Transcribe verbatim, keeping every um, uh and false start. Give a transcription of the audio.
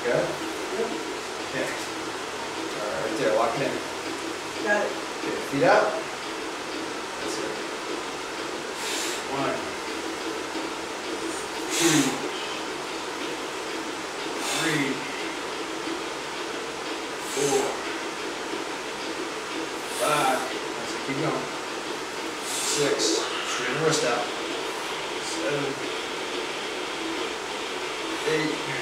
Good? Yep. Okay. All right, right there, lock it in. Got it. Okay, feet out. That's it. One, two, three, four, five. That's it, keep going. Six, straighten the wrist out. Seven, eight,